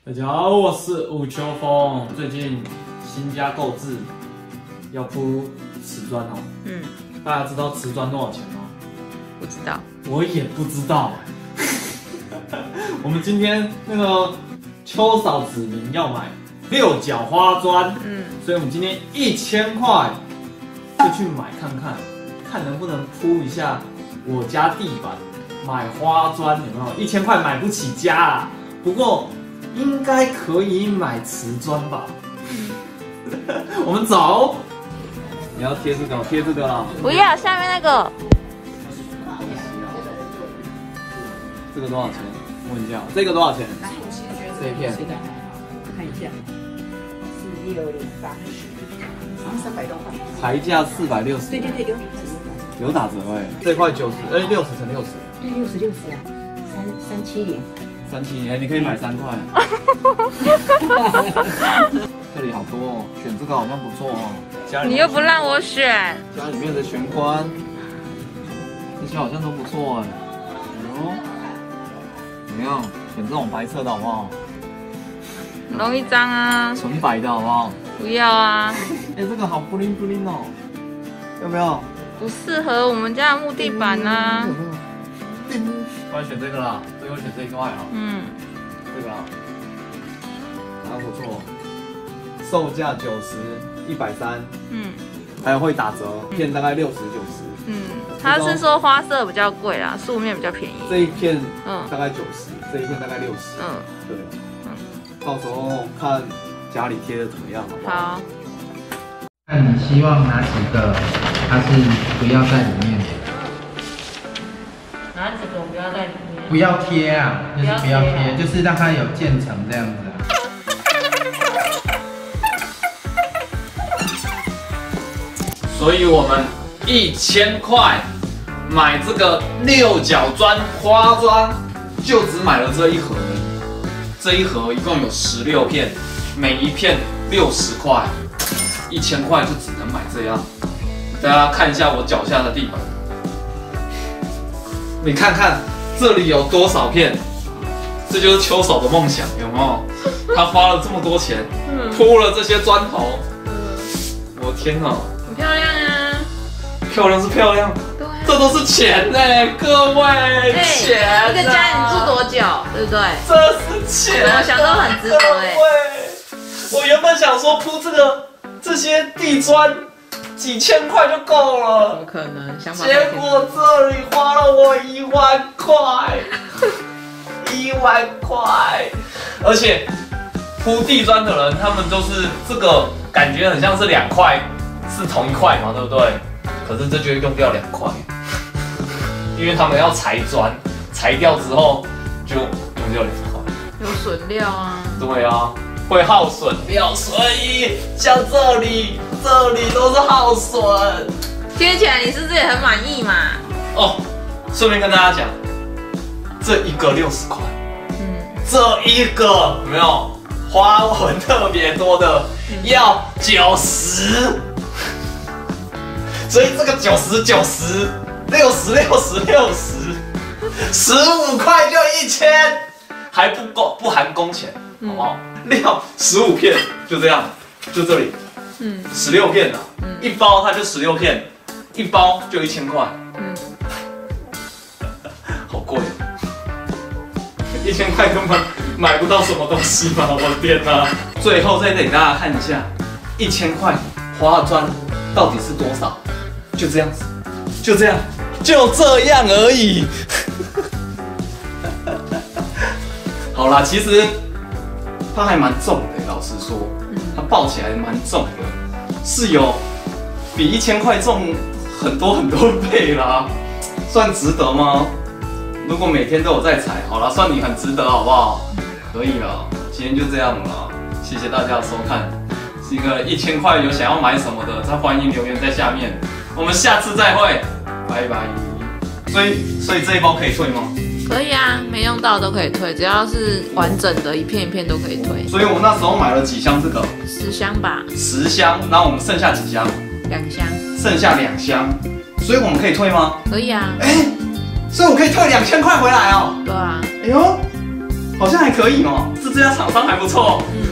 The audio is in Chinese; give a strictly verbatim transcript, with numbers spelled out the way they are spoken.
大家好，我是吴秋峰。最近新家购置要铺瓷砖哦。嗯，大家知道瓷砖多少钱吗？ 不知道， 我也不知道。我们今天那个秋嫂指明要买六角花砖，嗯，所以我们今天一千块就去买看看，看能不能铺一下我家地板。买花砖有没有？一千块买不起家啦，不过应该可以买瓷砖吧。我们走。你要贴这个，贴这个啦。 不要，下面那个。 这个多少钱？问一下，这个多少钱？这一片。 看一下，四六零八十，三百多块。 牌价四百六十。 对对对，有有打折哎。这块九十，哎，六十乘六十。 对，六十六十啊，三三七零。 三七零，哎，你可以买三块。这里好多哦，选这个好像不错哦。家里你又不让我选。 家里面的玄关，这些好像都不错哎。哦，怎么样？选这种白色的好不好？ 弄一张啊。 纯白的好不好？ 不要啊。 哎，这个好布灵布灵哦，要不要？ 不适合我们家的木地板啊。 不然选这个啦，最后选这一块啊。嗯，这个啦，还不错，售价九十，一百三。嗯，还有会打折，片大概六十九十。嗯， 他是说花色比较贵啦，素面比较便宜。 这一片嗯大概九十，这一片大概六十。嗯，对。嗯，到时候看家里贴的怎么样，好不好？好。 看你希望哪几个，它是不要在里面的。 哪几个不要在里面？ 不要贴啊，就是不要贴，就是让它有渐层这样子啊。 所以我们一千块买这个六角砖花砖，就只买了这一盒。这一盒一共有十六片，每一片六十块，一千块就只能买这样。大家看一下我脚下的地板。你看看这里有多少片，这就是秋嫂的梦想，有没有？他花了这么多钱，铺了这些砖头，我天哪， 很漂亮啊！ 漂亮是漂亮， 对， 这都是钱呢，各位，钱。 一个家你住多久，对不对？ 这是钱， 我想都很值得哎。 我原本想说铺这个这些地砖。几千块就够了， 怎么可能？想法结果这里花了我一万块，一万块，而且铺地砖的人，他们都是这个感觉很像是两块，是同一块嘛，对不对？可是这就用掉两块，因为他们要裁砖，裁掉之后就用掉两块， 有损料啊。 对啊。会耗损料，所以像这里，这里都是耗损。 贴起来你是不是也很满意嘛？ 哦，顺便跟大家讲，这一个六十块，嗯，这一个有没有花纹特别多的要九十，所以这个九十九十六十六十六十，十五块就一千，还不够，不含工钱，好不好？料十五片，就这样，就这里，嗯，十六片啊，嗯，一包它就十六片，一包就一千块，嗯，好贵，一千块根本买不到什么东西嘛，我的天哪！最后再给大家看一下，一千块花砖到底是多少？就这样子，就这样，就这样而已。好啦，其实。它还蛮重的，老实说，它抱起来蛮重的，是有比一千块重很多很多倍啦，算值得吗？如果每天都有在踩，好啦，算你很值得，好不好？可以了，今天就这样了，谢谢大家的收看。是一个一千块有想要买什么的，再欢迎留言在下面，我们下次再会，拜拜。所以，所以这一包可以退吗？ 可以啊，没用到都可以退，只要是完整的，一片一片都可以退。 所以我们那时候买了几箱这个？ 十箱吧。 十箱，然后我们剩下几箱？ 两箱。 剩下两箱，所以我们可以退吗？ 可以啊。 哎，所以我可以退两千块回来哦。 对啊。 哎呦，好好像还可以哦，是这家厂商还不错。 嗯，